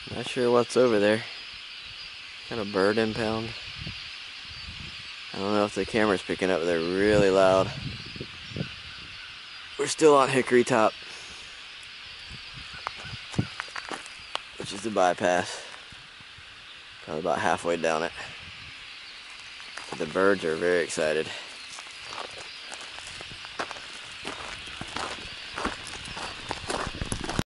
Not sure what's over there. Kind of bird impound. I don't know if the camera's picking up, but they're really loud. We're still on Hickory Top, which is the bypass. Probably about halfway down it. But the birds are very excited.